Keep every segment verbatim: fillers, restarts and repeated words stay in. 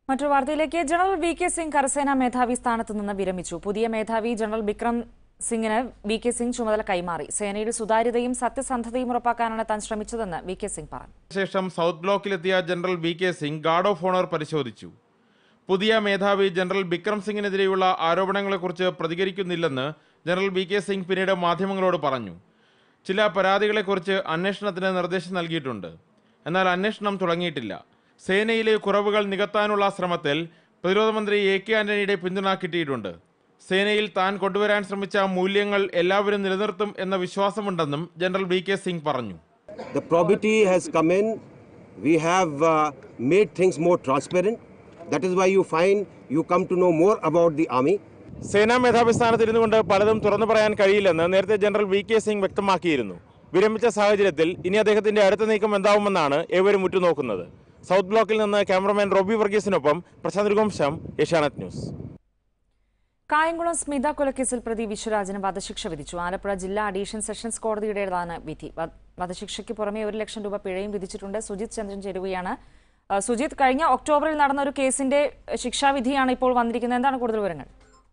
മറ്റൊരു വാർത്തയിലേക്ക് general V K Singh കരസേനാ മേധാവി സ്ഥാനത്ത് നിന്ന് വിരമിച്ചു. പുതിയ മേധാവി ജനറൽ ബിക്രം സിംഗിന് വി കെ സിംഗ് ചുമതല കൈമാറി. സേനയുടെ സുതാര്യതയും സത്യസന്ധതയും ഉറപ്പാക്കാനാണ് താൻ ശ്രമിച്ചതെന്ന് വി കെ സിംഗ് പറഞ്ഞു. ശേഷം സൗത്ത് ബ്ലോക്കിലെത്തിയ general V K Singh guard of honour പരിശോധിച്ചു. പുതിയ മേധാവി ജനറൽ ബിക്രം സിംഗിനെതിരെയുള്ള ആരോപണങ്ങളെക്കുറിച്ച് പ്രതികരിക്കുന്നില്ലെന്ന് ജനറൽ വി കെ സിംഗ് പിന്നീട് മാധ്യമങ്ങളോട് പറഞ്ഞു. ചില പരാതികളെക്കുറിച്ച് അന്വേഷണത്തിന് നിർദ്ദേശം നൽകിയിട്ടുണ്ട്. എന്നാൽ അന്വേഷണം തുടങ്ങിയിട്ടില്ല. സേനയിലെ കുറവുകൾ നികത്താനുള്ള ശ്രമത്തിൽ പ്രതിരോധ മന്ത്രി എ കെ ആന്റണിയുടെ പിന്തുണ കിട്ടിയിട്ടുണ്ട്. സേനയിൽ താൻ കൊണ്ടുവരാൻ ശ്രമിച്ച മൂല്യങ്ങൾ എല്ലാവരും നിലനിർത്തും എന്ന വിശ്വാസമുണ്ടെന്നും ജനറൽ വി കെ സിംഗ് പറഞ്ഞു. The probity has come in. We have uh, made things more transparent. That is why you find you come to know more about the army. സേനാ മേധാവി സ്ഥാനത്തിരുന്നു കൊണ്ട് പലതും തുറന്നു പറയാൻ കഴിയില്ലെന്ന് നേരത്തെ ജനറൽ വി കെ സിംഗ് വ്യക്തമാക്കിയിരുന്നു. വിരമിച്ച സാഹചര്യത്തിൽ ഇനി അദ്ദേഹത്തിന്റെ അടുത്ത നീക്കം എന്താവുമെന്നാണ് ഏവരും ഉറ്റുനോക്കുന്നത്. സൗത്ത് ബ്ലോക്കിൽ നിന്ന് ക്യാമറമാൻ റോബി വർഗീസിനൊപ്പം പ്രശാന്ത് രഘുവംശം, ഏഷ്യാനെറ്റ് ന്യൂസ്. കായംകുളം സ്മിത കൊലക്കേസിൽ പ്രതി വിശ്വരാജിന് വധശിക്ഷ വിധിച്ചു. ആലപ്പുഴ ജില്ലാ അഡീഷണൽ സെഷൻസ് കോടതിയുടേതാണ് വിധി. വധശിക്ഷയ്ക്ക് പുറമെ ഒരു ലക്ഷം രൂപ പിഴയും വിധിച്ചിട്ടുണ്ട്. സുജിത് ചന്ദ്രൻ ചേരുകയാണ്. സുജിത്, കഴിഞ്ഞ ഒക്ടോബറിൽ നടന്ന ഒരു കേസിന്റെ ശിക്ഷാവിധിയാണ് ഇപ്പോൾ വന്നിരിക്കുന്നത്. എന്താണ് കൂടുതൽ വിവരങ്ങൾ?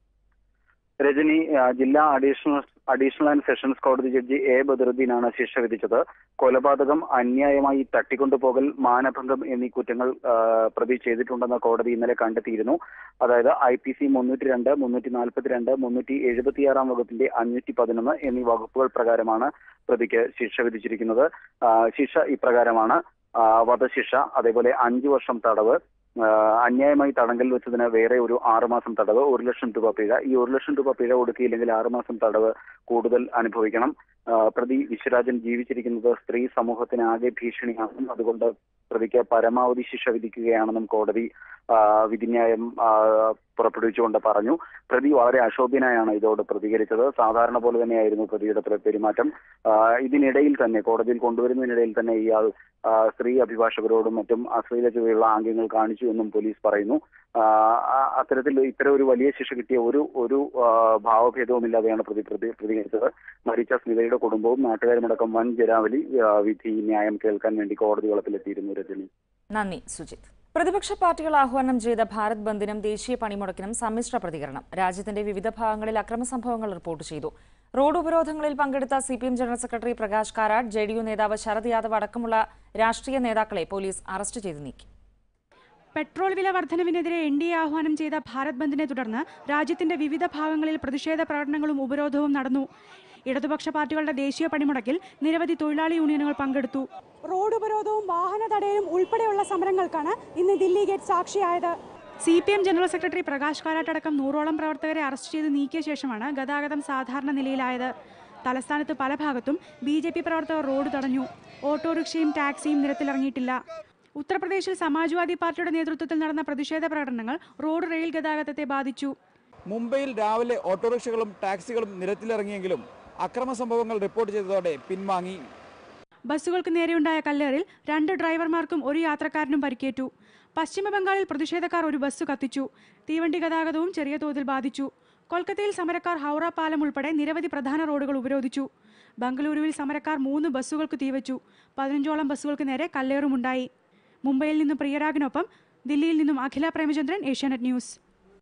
രജനി, ജില്ലാ അഡീഷണൽ അഡീഷണൽ ആൻഡ് സെഷൻസ് കോടതി ജഡ്ജി എ ബദറുദ്ദീനാണ് ശിക്ഷ വിധിച്ചത്. കൊലപാതകം, അന്യായമായി തട്ടിക്കൊണ്ടുപോകൽ, മാനഭംഗം എന്നീ കുറ്റങ്ങൾ പ്രതി ചെയ്തിട്ടുണ്ടെന്ന് കോടതി ഇന്നലെ കണ്ടെത്തിയിരുന്നു. അതായത് ഐ പി സി മുന്നൂറ്റി രണ്ട് മുന്നൂറ്റി നാൽപ്പത്തിരണ്ട് മുന്നൂറ്റി എഴുപത്തിയാറാം വകുപ്പിന്റെ അഞ്ഞൂറ്റി പതിനൊന്ന് എന്നീ വകുപ്പുകൾ പ്രകാരമാണ് പ്രതിക്ക് ശിക്ഷ വിധിച്ചിരിക്കുന്നത്. ശിക്ഷ ഇപ്രകാരമാണ്: വധശിക്ഷ, അതേപോലെ അഞ്ചു വർഷം തടവ്, അന്യായമായി തടങ്കൽ വെച്ചതിന് വേറെ ഒരു ആറുമാസം തടവ്, ഒരു ലക്ഷം രൂപ പിഴ. ഈ ഒരു ലക്ഷം രൂപ പിഴ കൊടുക്കിയില്ലെങ്കിൽ ആറുമാസം തടവ് കൂടുതൽ അനുഭവിക്കണം. പ്രതി വിശ്വരാജൻ ജീവിച്ചിരിക്കുന്നത് സ്ത്രീ സമൂഹത്തിന് ആകെ ഭീഷണിയാണെന്നും അതുകൊണ്ട് പ്രതിക്ക് പരമാവധി ശിക്ഷ വിധിക്കുകയാണെന്നും കോടതി വിധിന്യായം പുറപ്പെടുവിച്ചുകൊണ്ട് പറഞ്ഞു. പ്രതി വളരെ അശോഭ്യനായാണ് ഇതോട് പ്രതികരിച്ചത്. സാധാരണ പോലെ തന്നെയായിരുന്നു പ്രതിയുടെ പെരുമാറ്റം. ഇതിനിടയിൽ തന്നെ, കോടതിയിൽ കൊണ്ടുവരുന്നതിനിടയിൽ തന്നെ ഇയാൾ സ്ത്രീ അഭിഭാഷകരോടും മറ്റും അശ്ലീല ചുവയുള്ള ആംഗ്യങ്ങൾ കാണിച്ചു എന്നും പോലീസ് പറയുന്നു. അത്തരത്തിൽ ഇത്തരം ഒരു വലിയ ശിക്ഷ കിട്ടിയ ഒരു ഒരു ഭാവഭേദവുമില്ലാതെയാണ് പ്രതി പ്രതികരിച്ചത്. മരിച്ച സ്മിതയുടെ കുടുംബവും നാട്ടുകാരുമടക്കം വൻ ജനാവലി വിധി ന്യായം കേൾക്കാൻ വേണ്ടി കോടതി വളപ്പിലെത്തിയിരുന്നു. രജനി, നന്ദി. സുജിത്. പ്രതിപക്ഷ പാർട്ടികൾ ആഹ്വാനം ചെയ്ത ഭാരത് ബന്ദിനും ദേശീയ പണിമുടക്കിനും സമ്മിശ്ര പ്രതികരണം. രാജ്യത്തിന്റെ വിവിധ ഭാഗങ്ങളിൽ അക്രമ സംഭവങ്ങൾ റിപ്പോർട്ട് ചെയ്തു. റോഡ് ഉപരോധങ്ങളിൽ പങ്കെടുത്ത C P M general secretary Prakash Karat, J D U നേതാവ് ശരത് യാദവ് അടക്കമുള്ള രാഷ്ട്രീയ നേതാക്കളെ പോലീസ് അറസ്റ്റ് ചെയ്ത് നീക്കി. പെട്രോൾ വില വർധനവിനെതിരെ എൻ ഡി എ ആഹ്വാനം ചെയ്ത ഭാരത് ബന്ദിനെ തുടർന്ന് രാജ്യത്തിന്റെ വിവിധ ഭാഗങ്ങളിൽ പ്രതിഷേധ പ്രകടനങ്ങളും ഉപരോധവും നടന്നു. ഇടതുപക്ഷ പാർട്ടികളുടെ ദേശീയ പണിമുടക്കിൽ നിരവധി തൊഴിലാളി യൂണിയനുകൾ പങ്കെടുത്തു. റോഡ് ഉപരോധവും വാഹന തടയലും ഉൾപ്പെടെയുള്ള സമരങ്ങൾക്കാണ് ഇന്ന് ദില്ലി ഗേറ്റ് സാക്ഷിയായത്. C P M general secretary Prakash Karat അടക്കം നൂറോളം പ്രവർത്തകരെ അറസ്റ്റ് ചെയ്ത് നീക്കിയ ശേഷമാണ് ഗതാഗതം സാധാരണ നിലയിലായത്. തലസ്ഥാനത്ത് പല ഭാഗത്തും ബി ജെ പി പ്രവർത്തകർ റോഡ് തടഞ്ഞു. ഓട്ടോറിക്ഷയും ടാക്സിയും നിരത്തിലിറങ്ങിയിട്ടില്ല. ഉത്തർപ്രദേശിൽ സമാജ്വാദി പാർട്ടിയുടെ നേതൃത്വത്തിൽ നടന്ന പ്രതിഷേധ പ്രകടനങ്ങൾ റോഡ് റെയിൽ ഗതാഗതത്തെ ബാധിച്ചു. മുംബൈയിൽ രാവിലെ ഓട്ടോറിക്ഷകളും ടാക്സികളും നിരത്തിലിറങ്ങിയെങ്കിലും അക്രമ സംഭവങ്ങൾ റിപ്പോർട്ട് ചെയ്തതോടെ പിൻവാങ്ങി. ബസ്സുകൾക്ക് നേരെയുണ്ടായ കല്ലേറിൽ രണ്ട് ഡ്രൈവർമാർക്കും ഒരു യാത്രക്കാരനും പരിക്കേറ്റു. പശ്ചിമ ബംഗാളിൽ പ്രതിഷേധക്കാർ ഒരു ബസ് കത്തിച്ചു. തീവണ്ടി ഗതാഗതവും ചെറിയ തോതിൽ ബാധിച്ചു. കൊൽക്കത്തയിൽ സമരക്കാർ ഹൗറ പാലം ഉൾപ്പെടെ നിരവധി പ്രധാന റോഡുകൾ ഉപരോധിച്ചു. ബംഗളൂരുവിൽ സമരക്കാർ മൂന്ന് ബസ്സുകൾക്ക് തീവച്ചു. പതിനഞ്ചോളം ബസ്സുകൾക്ക് നേരെ കല്ലേറുമുണ്ടായി. മുംബൈയിൽ നിന്നും പ്രിയരാഗിനൊപ്പം ദില്ലിയിൽ നിന്നും അഖില പ്രേമചന്ദ്രൻ, ഏഷ്യാനെറ്റ് ന്യൂസ്.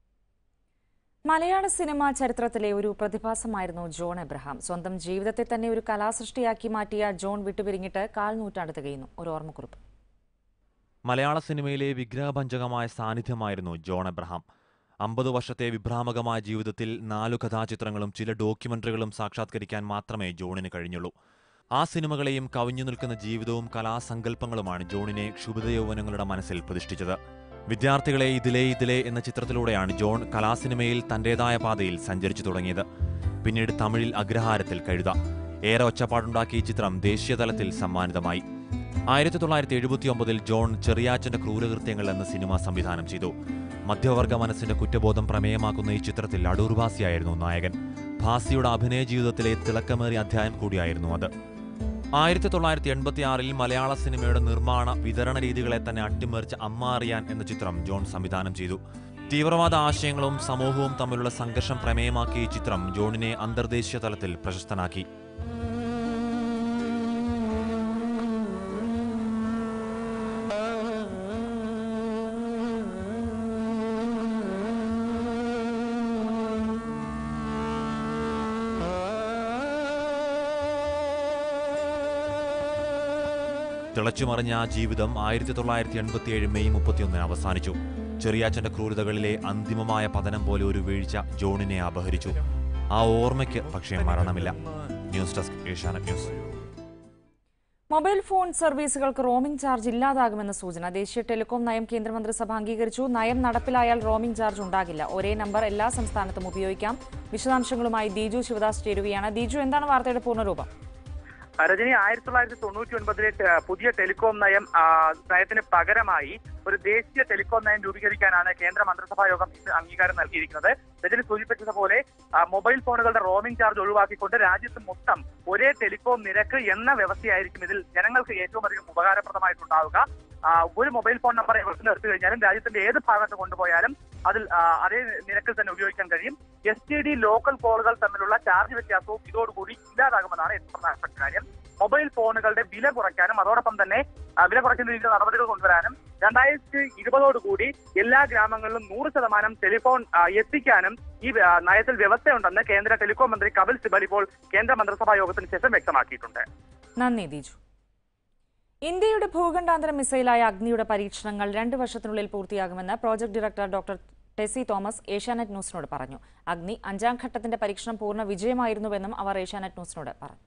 മലയാള സിനിമാ ചരിത്രത്തിലെ ഒരു പ്രതിഭാസമായിരുന്നു ജോൺ എബ്രഹാം. സ്വന്തം ജീവിതത്തെ തന്നെ ഒരു കലാസൃഷ്ടിയാക്കി മാറ്റിയ ജോൺ വിട്ടുപിരിഞ്ഞിട്ട് കാൽ നൂറ്റാണ്ട് തികയുന്നു. ഒരു ഓർമ്മക്കുറിപ്പ്. മലയാള സിനിമയിലെ വിഗ്രഹഭഞ്ജകമായ സാന്നിധ്യമായിരുന്നു ജോൺ എബ്രഹാം. അമ്പത് വർഷത്തെ വിഭ്രാമകമായ ജീവിതത്തിൽ നാലു കഥാചിത്രങ്ങളും ചില ഡോക്യുമെന്ററികളും സാക്ഷാത്കരിക്കാൻ മാത്രമേ ജോണിന് കഴിഞ്ഞുള്ളൂ. ആ സിനിമകളെയും കവിഞ്ഞു നിൽക്കുന്ന ജീവിതവും കലാസങ്കല്പങ്ങളുമാണ് ജോണിനെ ക്ഷുഭിത യൗവനങ്ങളുടെ മനസ്സിൽ പ്രതിഷ്ഠിച്ചത്. വിദ്യാർത്ഥികളെ ഇതിലേ ഇതിലേ എന്ന ചിത്രത്തിലൂടെയാണ് ജോൺ കലാസിനിമയിൽ തന്റേതായ പാതയിൽ സഞ്ചരിച്ചു തുടങ്ങിയത്. പിന്നീട് തമിഴിൽ അഗ്രഹാരത്തിൽ കഴുത. ഏറെ ഒച്ചപ്പാടുണ്ടാക്കിയ ഈ ചിത്രം ദേശീയതലത്തിൽ സമ്മാനിതമായി. ആയിരത്തി തൊള്ളായിരത്തി എഴുപത്തി ഒമ്പതിൽ ജോൺ ചെറിയാച്ചന്റെ ക്രൂരകൃത്യങ്ങൾ എന്ന സിനിമ സംവിധാനം ചെയ്തു. മധ്യവർഗ മനസ്സിന്റെ കുറ്റബോധം പ്രമേയമാക്കുന്ന ഈ ചിത്രത്തിൽ അടൂർ ഭാസിയായിരുന്നു നായകൻ. ഭാസിയുടെ അഭിനയ ജീവിതത്തിലെ തിളക്കമേറിയ അധ്യായം കൂടിയായിരുന്നു അത്. ആയിരത്തി തൊള്ളായിരത്തി എൺപത്തി ആറിൽ മലയാള സിനിമയുടെ നിർമ്മാണ വിതരണ രീതികളെ തന്നെ അട്ടിമറിച്ച അമ്മ അറിയാൻ എന്ന ചിത്രം ജോൺ സംവിധാനം ചെയ്തു. തീവ്രവാദ ആശയങ്ങളും സമൂഹവും തമ്മിലുള്ള സംഘർഷം പ്രമേയമാക്കിയ ഈ ചിത്രം ജോണിനെ അന്തർദേശീയ തലത്തിൽ പ്രശസ്തനാക്കി. തിളച്ചുമറിഞ്ഞ ആ ജീവിതം ആയിരത്തി തൊള്ളായിരത്തി എൺപത്തിയേഴ് മെയ് മുപ്പത്തിയൊന്നിന് അവസാനിച്ചു. ചെറിയാച്ചന്റെ ക്രൂരതകളിലെ അന്തിമമായ പതനം പോലെ ഒരു വീഴ്ച ജോണിനെ അപഹരിച്ചു. ആ ഓർമ്മയ്ക്ക് പക്ഷേ മരണമില്ല. News desk Asianet news. Mobile phone സർവീസുകൾക്ക് റോമിംഗ് ചാർജ് ഇല്ലാതാകുമെന്ന സൂചന. ദേശീയ ടെലികോം നയം കേന്ദ്രമന്ത്രിസഭ അംഗീകരിച്ചു. നയം നടപ്പിലായാൽ റോമിംഗ് ചാർജ് ഉണ്ടാകില്ല. ഒരേ നമ്പർ എല്ലാ സംസ്ഥാനത്തും ഉപയോഗിക്കാം. വിശദാംശങ്ങളുമായി ദീജു ശിവദാസ് ചേരുകയാണ്. ദീജു, എന്താണ് വാർത്തയുടെ പൂർണ്ണരൂപം? രജനി, ആയിരത്തി തൊള്ളായിരത്തി തൊണ്ണൂറ്റി ഒൻപതിലെ പുതിയ ടെലികോം നയം നയത്തിന് പകരമായി ഒരു ദേശീയ ടെലികോം നയം രൂപീകരിക്കാനാണ് കേന്ദ്ര മന്ത്രിസഭാ യോഗം ഇന്ന് അംഗീകാരം നൽകിയിരിക്കുന്നത്. രജനി സൂചിപ്പിച്ചതുപോലെ മൊബൈൽ ഫോണുകളുടെ റോമിംഗ് ചാർജ് ഒഴിവാക്കിക്കൊണ്ട് രാജ്യത്ത് മൊത്തം ഒരേ ടെലികോം നിരക്ക് എന്ന വ്യവസ്ഥയായിരിക്കും ഇതിൽ ജനങ്ങൾക്ക് ഏറ്റവും അധികം ഉപകാരപ്രദമായിട്ടുണ്ടാവുക. ഒരു മൊബൈൽ ഫോൺ നമ്പർ എവിടെ നിന്ന് എടുത്തു കഴിഞ്ഞാലും രാജ്യത്തിന്റെ ഏത് ഭാഗത്ത് കൊണ്ടുപോയാലും അതിൽ അതേ നിരക്കിൽ തന്നെ ഉപയോഗിക്കാൻ കഴിയും. എസ് ടി ഡി ലോക്കൽ കോളുകൾ തമ്മിലുള്ള ചാർജ് വ്യത്യാസവും ഇതോടുകൂടി ഇല്ലാതാകുമെന്നാണ് ഏറ്റവും പ്രധാനപ്പെട്ട കാര്യം. മൊബൈൽ ഫോണുകളുടെ വില കുറയ്ക്കാനും അതോടൊപ്പം തന്നെ വില കുറയ്ക്കുന്ന രീതിയിൽ നടപടികൾ കൊണ്ടുവരാനും രണ്ടായിരത്തി ഇരുപതോടുകൂടി എല്ലാ ഗ്രാമങ്ങളിലും നൂറ് ശതമാനം ടെലിഫോൺ എത്തിക്കാനും ഈ നയത്തിൽ വ്യവസ്ഥയുണ്ടെന്ന് കേന്ദ്ര ടെലികോം മന്ത്രി കപിൽ സിബൽ ഇപ്പോൾ കേന്ദ്ര മന്ത്രിസഭാ യോഗത്തിന് ശേഷം വ്യക്തമാക്കിയിട്ടുണ്ട്. നന്ദി ദീജു. ഇന്ത്യയുടെ ഭൂഖണ്ഡാന്തര മിസൈലായ അഗ്നിയുടെ പരീക്ഷണങ്ങൾ രണ്ട് വർഷത്തിനുള്ളിൽ പൂർത്തിയാകുമെന്ന് project director doctor Tessy Thomas Asianet ന്യൂസിനോട് പറഞ്ഞു. അഗ്നി അഞ്ചാം ഘട്ടത്തിന്റെ പരീക്ഷണം പൂർണ്ണ വിജയമായിരുന്നുവെന്നും അവർ ഏഷ്യാനെറ്റ് ന്യൂസിനോട് പറഞ്ഞു.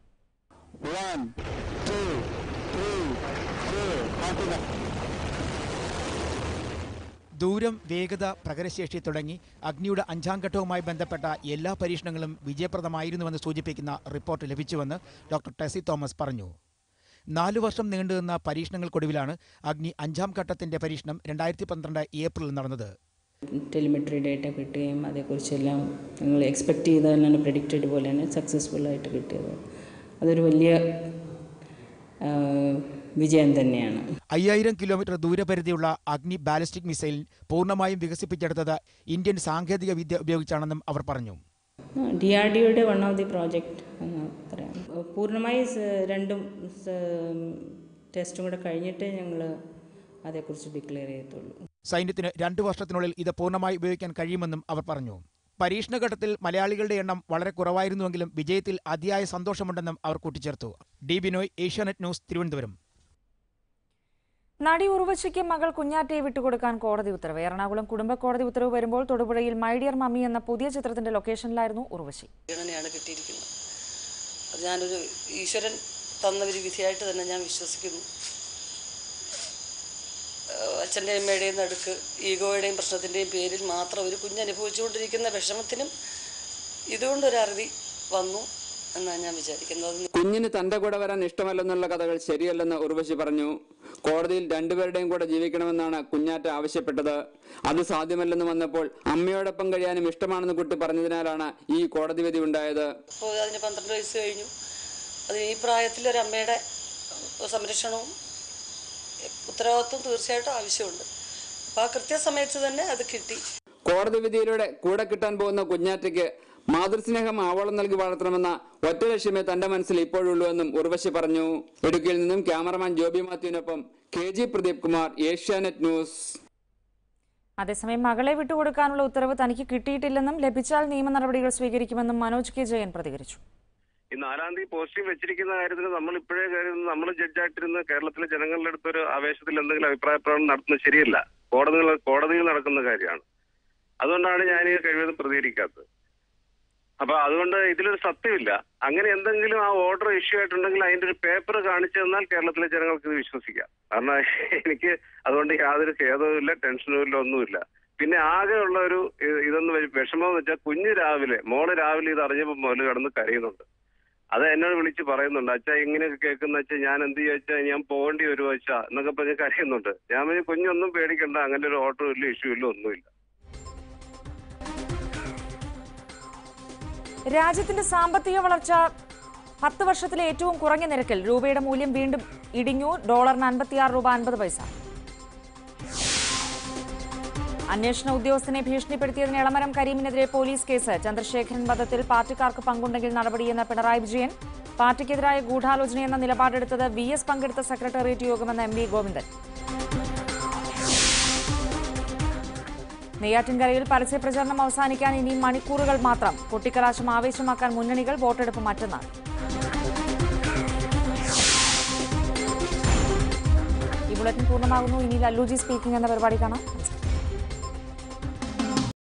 ദൂരം, വേഗത, പ്രകടനശേഷി തുടങ്ങി അഗ്നിയുടെ അഞ്ചാം ഘട്ടവുമായി ബന്ധപ്പെട്ട എല്ലാ പരീക്ഷണങ്ങളും വിജയപ്രദമായിരുന്നുവെന്ന് സൂചിപ്പിക്കുന്ന റിപ്പോർട്ട് ലഭിച്ചുവെന്ന് ഡോക്ടർ ടെസി തോമസ് പറഞ്ഞു. നാലു വർഷം നീണ്ടുനിന്ന പരീക്ഷണങ്ങൾക്കൊടുവിലാണ് അഗ്നി അഞ്ചാം ഘട്ടത്തിന്റെ പരീക്ഷണം രണ്ടായിരത്തി പന്ത്രണ്ട് ഏപ്രിലിൽ നടന്നത്. ടെലിമെട്രി ഡേറ്റ കിട്ടുകയും അതേക്കുറിച്ചെല്ലാം നിങ്ങൾ എക്സ്പെക്ട് ചെയ്ത തന്നെയാണ്, പ്രെഡിക്റ്റഡ് പോലെ തന്നെ സക്സസ്ഫുള്ളായിട്ട് കിട്ടിയത്. അതൊരു വലിയ വിജയം തന്നെയാണ്. അയ്യായിരം കിലോമീറ്റർ ദൂരപരിധിയുള്ള അഗ്നി ബാലിസ്റ്റിക് മിസൈൽ പൂർണ്ണമായും വികസിപ്പിച്ചെടുത്തത് ഇന്ത്യൻ സാങ്കേതിക വിദ്യ ഉപയോഗിച്ചാണെന്നും അവർ പറഞ്ഞു. ഡി ആർ ഡി ഒയുടെ വൺ ഓഫ് ദി പ്രോജക്റ്റ് എന്ന് പറയാം. പൂർണ്ണമായി രണ്ടും ടെസ്റ്റും കൂടെ കഴിഞ്ഞിട്ടേ ഞങ്ങൾ അതേക്കുറിച്ച് ഡിക്ലെയർ ചെയ്യത്തുള്ളൂ. സൈന്യത്തിന് രണ്ടു വർഷത്തിനുള്ളിൽ ഇത് പൂർണ്ണമായി ഉപയോഗിക്കാൻ കഴിയുമെന്നും അവർ പറഞ്ഞു. പരീക്ഷണഘട്ടത്തിൽ മലയാളികളുടെ എണ്ണം വളരെ കുറവായിരുന്നുവെങ്കിലും വിജയത്തിൽ അതിയായ സന്തോഷമുണ്ടെന്നും അവർ കൂട്ടിച്ചേർത്തു. D Binoy, Asianet news, Thiruvananthapuram. നടി ഉർവശിക്ക് മകൾ കുഞ്ഞാറ്റയെ വിട്ടുകൊടുക്കാൻ കോടതി ഉത്തരവ്. എറണാകുളം കുടുംബ കോടതി ഉത്തരവ് വരുമ്പോൾ തൊടുപുഴയിൽ മൈ ഡിയർ മമ്മി എന്ന പുതിയ ചിത്രത്തിന്റെ ലൊക്കേഷനിലായിരുന്നു ഉർവശി. കിട്ടിയിരിക്കുന്നത് അത് ഞാനൊരു ഈശ്വരൻ തന്ന ഒരു വിധിയായിട്ട് തന്നെ ഞാൻ വിശ്വസിക്കുന്നു. അച്ഛൻ്റെയും അമ്മയുടെയും നടുക്ക് ഈഗോയുടെയും പ്രശ്നത്തിൻ്റെയും പേരിൽ മാത്രം ഒരു കുഞ്ഞനുഭവിച്ചുകൊണ്ടിരിക്കുന്ന വിഷമത്തിനും ഇതുകൊണ്ടൊരറുതി വന്നു എന്നാണ് ഞാൻ വിചാരിക്കുന്നത്. കുഞ്ഞിന് തൻ്റെ കൂടെ വരാൻ ഇഷ്ടമല്ലെന്നുള്ള കഥകൾ ശരിയല്ലെന്ന് ഉർവശി പറഞ്ഞു. കോടതിയിൽ രണ്ടുപേരുടെയും കൂടെ ജീവിക്കണമെന്നാണ് കുഞ്ഞാറ്റ ആവശ്യപ്പെട്ടത്. അത് സാധ്യമല്ലെന്ന് വന്നപ്പോൾ അമ്മയോടൊപ്പം കഴിയാനും ഇഷ്ടമാണെന്ന് കുട്ടി പറഞ്ഞതിനാലാണ് ഈ കോടതി വിധി ഉണ്ടായത്. അപ്പോൾ അതിന് പന്ത്രണ്ട് വയസ്സ് കഴിഞ്ഞു. അതിന് ഈ പ്രായത്തിൽ ഒരു അമ്മയുടെ സംരക്ഷണവും ഉത്തരവാദിത്വം തീർച്ചയായിട്ടും ആവശ്യമുണ്ട്. അപ്പോൾ ആ കൃത്യസമയത്ത് തന്നെ അത് കിട്ടി. കോടതി വിധിയിലൂടെ കൂടെ കിട്ടാൻ പോകുന്ന കുഞ്ഞാറ്റയ്ക്ക് മാതൃസ്നേഹം ആവോളം നൽകി വളർത്തണമെന്ന ഒറ്റ ലക്ഷ്യമേ തന്റെ മനസ്സിൽ ഇപ്പോഴുള്ളൂ എന്നും ഉർവശി പറഞ്ഞു. ഇടുക്കിയിൽ നിന്നും ക്യാമറമാൻ ജോബി മാത്യുവിനൊപ്പം K G Pradeep Kumar, Asianet news. അതേസമയം മകളെ വിട്ടുകൊടുക്കാനുള്ള ഉത്തരവ് തനിക്ക് കിട്ടിയിട്ടില്ലെന്നും ലഭിച്ചാൽ നിയമ നടപടികൾ സ്വീകരിക്കുമെന്നും മനോജ് കെ ജയൻ പ്രതികരിച്ചു. ഈ നാലാം തീയതി പോസ്റ്റിംഗ് വെച്ചിരിക്കുന്ന കാര്യത്തിൽ നമ്മൾ ഇപ്പോഴേ കരുതുന്നത് നമ്മൾ ജഡ്ജായിട്ടിരുന്ന് കേരളത്തിലെ ജനങ്ങളുടെ അടുത്തൊരു ആവേശത്തിൽ എന്തെങ്കിലും അഭിപ്രായ പ്രകടനം നടത്തുന്നത് ശരിയല്ല. കോടതികൾ കോടതിയിൽ നടക്കുന്ന കാര്യമാണ്. അതുകൊണ്ടാണ് ഞാൻ ഈ കഴിവതും പ്രതികരിക്കാത്തത്. അപ്പൊ അതുകൊണ്ട് ഇതിലൊരു സത്യമില്ല. അങ്ങനെ എന്തെങ്കിലും ആ ഓർഡർ ഇഷ്യൂ ആയിട്ടുണ്ടെങ്കിൽ അതിന്റെ ഒരു പേപ്പർ കാണിച്ചു തന്നാൽ കേരളത്തിലെ ജനങ്ങൾക്ക് ഇത് വിശ്വസിക്കാം. കാരണം എനിക്ക് അതുകൊണ്ട് യാതൊരു ഖേദവും ഇല്ല, ടെൻഷനും ഇല്ല, ഒന്നുമില്ല. പിന്നെ ആകെയുള്ള ഒരു ഇതൊന്ന് വിഷമം എന്ന് വെച്ചാൽ കുഞ്ഞ് രാവിലെ മോള് രാവിലെ ഇത് അറിഞ്ഞപ്പോൾ മോല് കിടന്ന് കരയുന്നുണ്ട്. അത് എന്നോട് വിളിച്ച് പറയുന്നുണ്ട്, അച്ഛാ ഇങ്ങനെയൊക്കെ കേൾക്കുന്ന വെച്ചാൽ ഞാൻ എന്ത് ചോദിച്ചാൽ ഞാൻ പോകേണ്ടി വരുമോ വെച്ചാ എന്നൊക്കെ പറഞ്ഞ് കരയുന്നുണ്ട്. ഞാൻ പറഞ്ഞ കുഞ്ഞൊന്നും പേടിക്കണ്ട, അങ്ങനെ ഒരു ഓർഡറും ഇല്ല, ഇഷ്യൂ ഇല്ല, ഒന്നുമില്ല. രാജ്യത്തിന്റെ സാമ്പത്തിക വളർച്ച പത്ത് വർഷത്തിലെ ഏറ്റവും കുറഞ്ഞ നിരക്കിൽ. രൂപയുടെ മൂല്യം വീണ്ടും ഇടിഞ്ഞു. ഡോളറിന് അൻപത്തിയാറ് രൂപ അൻപത് പൈസ. അന്വേഷണ ഉദ്യോഗസ്ഥനെ ഭീഷണിപ്പെടുത്തിയതിന് എളമരം കരീമിനെതിരെ പോലീസ് കേസ്. ചന്ദ്രശേഖരൻ വധത്തിൽ പാർട്ടിക്കാർക്ക് പങ്കുണ്ടെങ്കിൽ നടപടിയെന്ന പിണറായി വിജയൻ. പാർട്ടിക്കെതിരായ ഗൂഢാലോചനയെന്ന നിലപാടെടുത്തത് വി എസ് പങ്കെടുത്ത സെക്രട്ടേറിയറ്റ് യോഗമെന്ന എം വി ഗോവിന്ദൻ. നെയ്യാറ്റിൻകരയിൽ പരസ്യപ്രചരണം അവസാനിക്കാൻ ഇനി മണിക്കൂറുകൾ മാത്രം. കൊട്ടിക്കലാശം ആവേശമാക്കാൻ മുന്നണികൾ. വോട്ടെടുപ്പ് മറ്റന്നാൾ. ബുള്ളറ്റിൻ പൂർണ്ണമാകുന്നു. ഇനി ലല്ലുജി സ്പീക്കിംഗ് എന്ന പരിപാടി കാണാം.